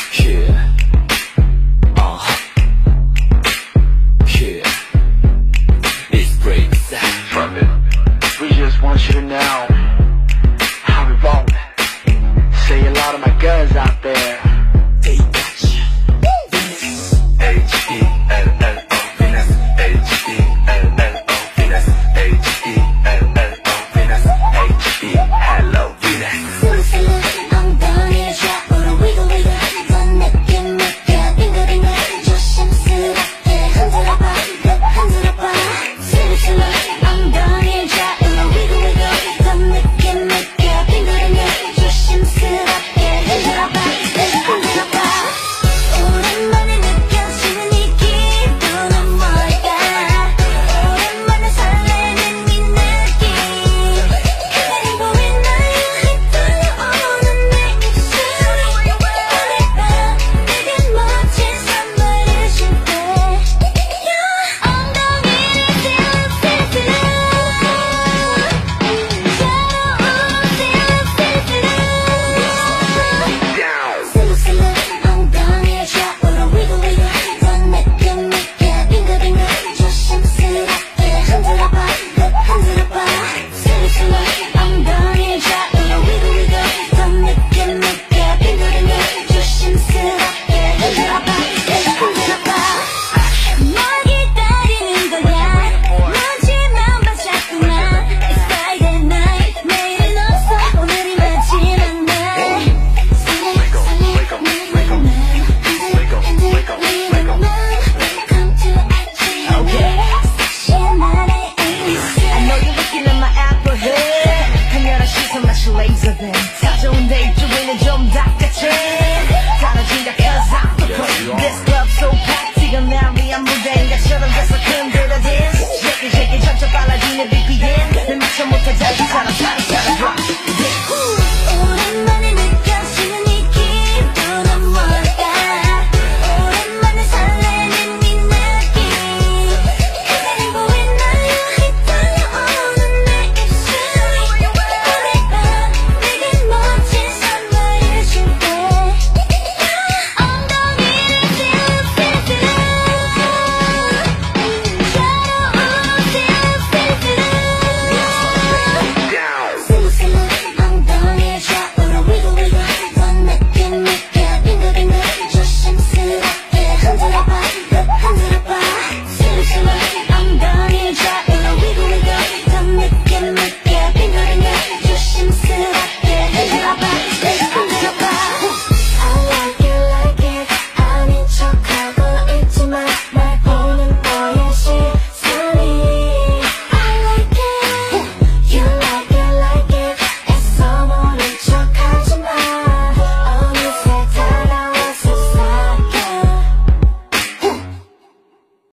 Yeah. Yeah. This breaks from it. We just want you to know how we roll. Say a lot of my guns out there. They got you. H-E-L-L-O Venus. H-E-L-L-O Venus. H-E-L-L-O Venus. H-E-Hello Venus. 스무스루 엉덩이를 좌우로 wiggle wiggle 더 느낌 있게 빙글빙글 조심스럽게 흔들어봐 흔들어봐 스무스루 엉덩이를 좌우로 wiggle wiggle 더 느낌 있게 빙글빙글 조심스럽게 흔들어봐 흔들어봐 오랜만에 느껴지는 이 기분은 뭘까 오랜만에 설레는 이 느낌 그림 보인 나의 흩어오는 내 입술이 오늘 밤 내게 멋진 선물을 줄게 엉덩이를 셀프로 스무스루 엉덩이를 좌우로 wiggle wiggle 더 느낌 있게 빙글빙글 조심스럽게 흔들어봐 흔들어봐 스무스루 엉덩이를 좌우로 wiggle wiggle 더 느낌 있게 빙글빙글 조심스럽게 흔들어봐